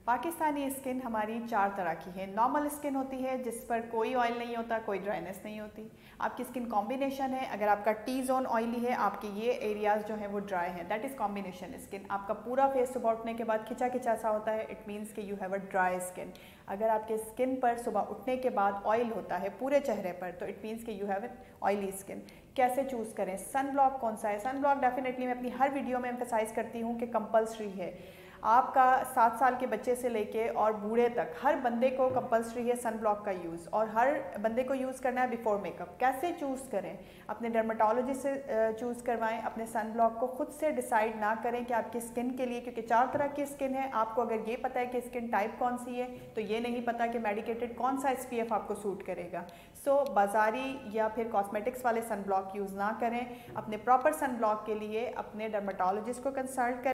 Pakistani skin हमारी 4 तरह की है। नॉर्मल स्किन होती है जिस पर कोई ऑयल नहीं होता, कोई ड्राइनेस नहीं होती। आपकी स्किन कॉम्बिनेशन है, अगर आपका टी जोन ऑयली है, आपके ये एरियाज जो हैं वो ड्राई हैं, दैट इज़ कॉम्बिनेशन स्किन। आपका पूरा फेस सुबह उठने के बाद खिंचा खिंचा सा होता है, इट मीन्स कि you have a dry skin. अगर आपके स्किन पर सुबह उठने के बाद ऑयल होता है पूरे चेहरे पर, तो इट मीन्स कि you have an oily skin. कैसे चूज़ करें? सन ब्लॉक कौन सा है? सन ब्लॉक डेफिनेटली मैं अपनी हर वीडियो में एम्फेसाइज करती हूँ कि कंपल्सरी है। आपका 7 साल के बच्चे से लेके और बूढ़े तक हर बंदे को कंपल्सरी है सन ब्लॉक का यूज़, और हर बंदे को यूज़ करना है बिफोर मेकअप। कैसे चूज़ करें? अपने डर्माटोलॉजिस्ट से चूज़ करवाएं। अपने सन ब्लॉक को खुद से डिसाइड ना करें कि आपकी स्किन के लिए, क्योंकि 4 तरह की स्किन है। आपको अगर ये पता है कि स्किन टाइप कौन सी है, तो ये नहीं पता कि मेडिकेटेड कौन सा SPF आपको सूट करेगा। सो बाजारी या फिर कॉस्मेटिक्स वाले सन ब्लॉक यूज़ ना करें। अपने प्रॉपर सन ब्लॉक के लिए अपने डर्माटोलॉजिस्ट को कंसल्ट करें।